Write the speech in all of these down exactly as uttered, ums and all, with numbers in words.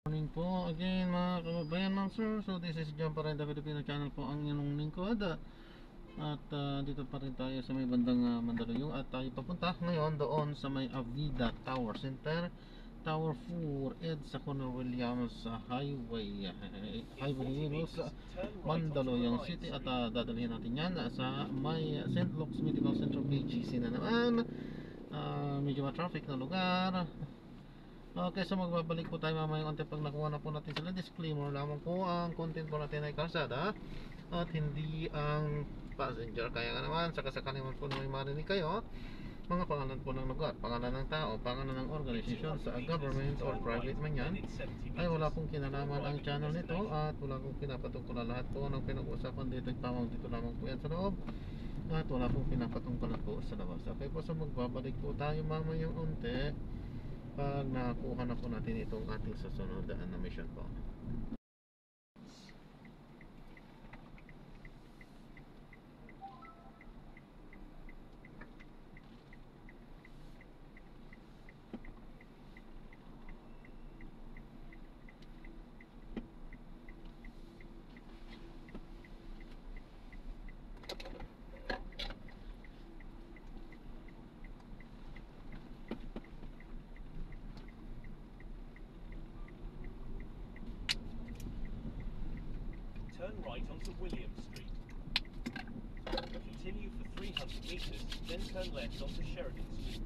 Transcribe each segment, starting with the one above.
Morning po again mga kababayan, ma'am sir. So this is John pa rin, the Filipino channel po ang inyong lingkod. At uh, dito pa rin tayo sa may bandang uh, Mandaluyong. At tayo papunta ngayon doon sa may Avida Tower Center, Tower four, EDSA Corner Williams uh, Highway uh, Highway Hills, uh, Mandaluyong City. At uh, dadalhin natin yan uh, sa may Saint Luke's Medical Center, K G C na naman. uh, Medyo ma-traffic na lugar. Okay, so magbabalik po tayo mamaya unti pag nakuha na po natin sila. Disclaimer lamang po, ang content po natin ay kalsada at hindi ang passenger. Kaya nga naman, saka sakaling po na may marinig kayo, mga pangalan po ng lugar, pangalan ng tao, pangalan ng organisasyon sa government or private man yan, ay wala pong kinalaman ang channel nito at wala pong pinapatungkulan. Lahat po ng pinag-uusapan dito ay tamang dito lamang po yan sa loob at wala pong pinapatungkulan po sa labas. Okay po, so magbabalik po tayo mamaya unti pag nakuha na po natin itong ating susunod na mission po. Turn right onto William Street. Continue for three hundred meters, then turn left onto Sheridan Street.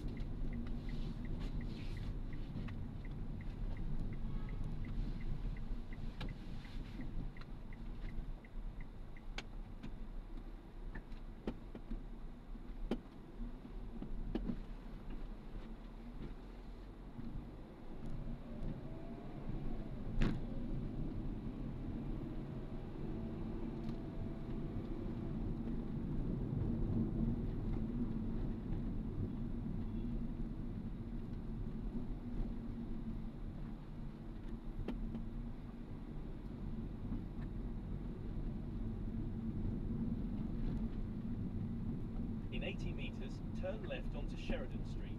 In eighty meters, turn left onto Sheridan Street.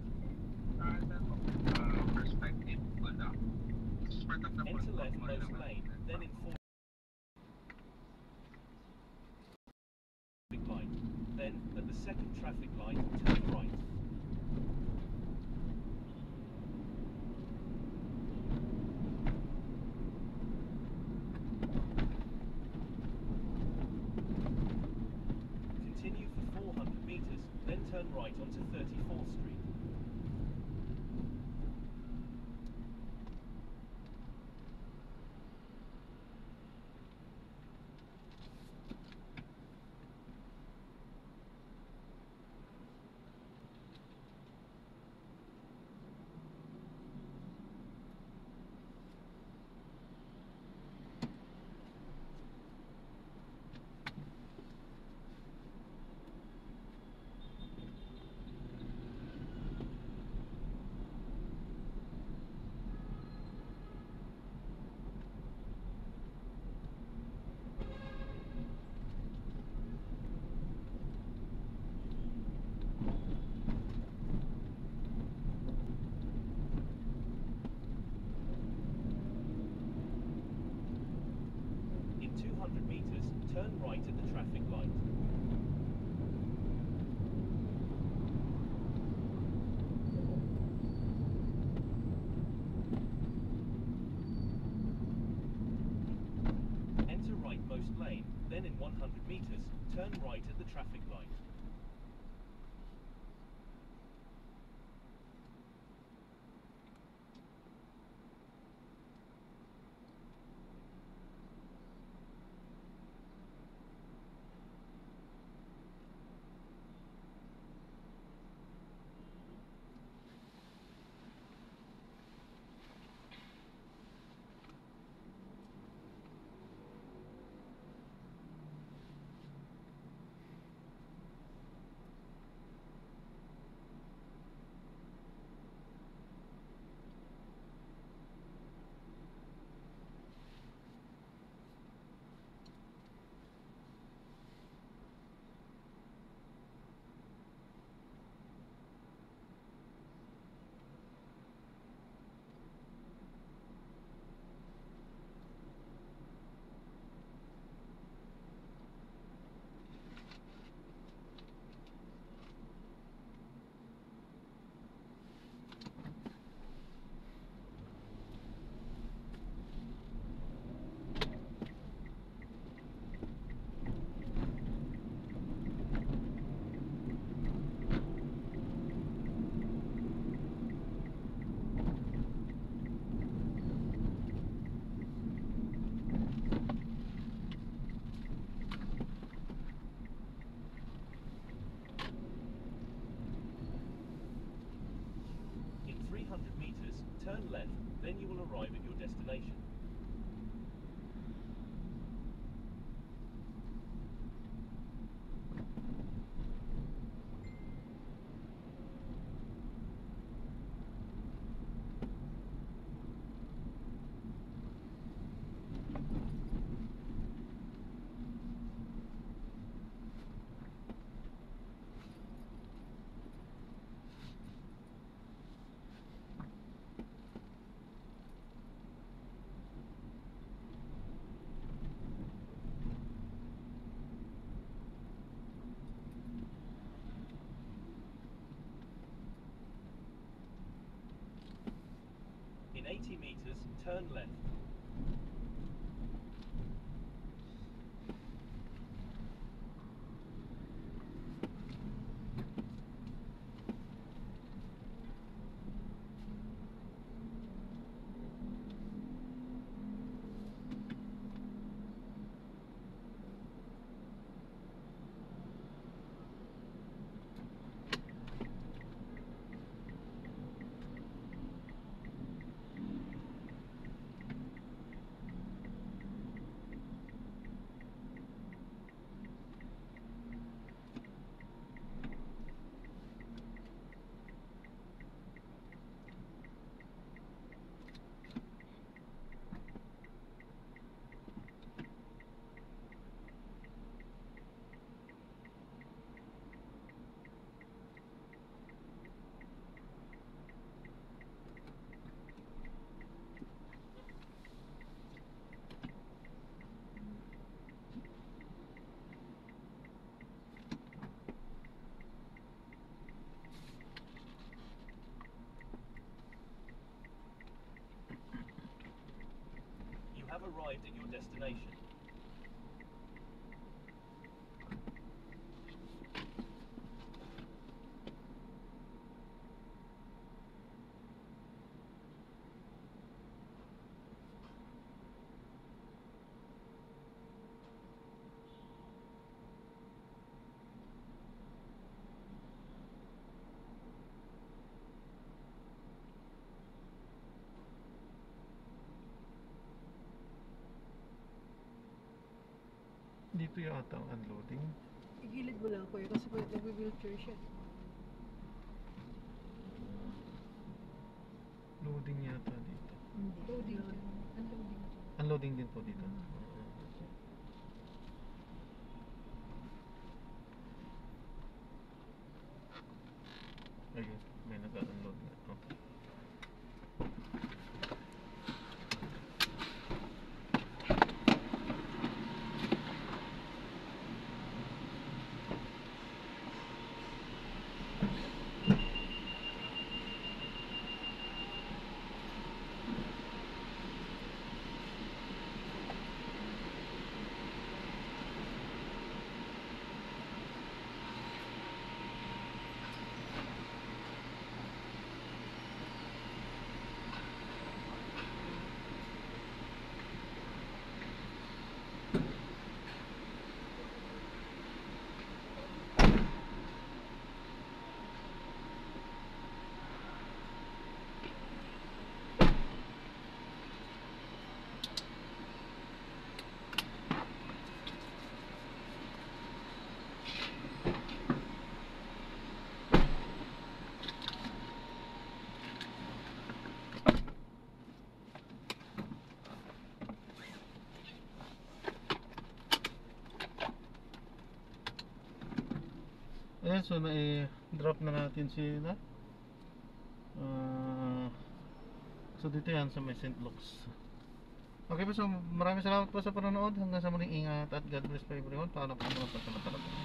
Enter left most lane, then in four traffic light. Then, at the second traffic light, turn right. Continue for four hundred meters, then turn right onto thirty-fourth Street. In two hundred meters, turn right at the traffic light. Enter right most lane, then in one hundred meters, turn right at the traffic light. arrive at your destination. In eighty meters, turn left. You have arrived at your destination. Dito yata ang unloading. Igilid mo lang kuya kasi pwede nag-wheelchair siya. Loading yata dito. Hindi. Loading. Unloading. Unloading din po dito. Ayun, may nag-unload na. Okay. Ayan, so na-drop na natin sila. Uh, so dito yan sa may Saint Luke's. Okay po, so maraming salamat po sa panonood. Hanggang sa muling ingat at God bless po everyone. Paano po mga pagkamatala po.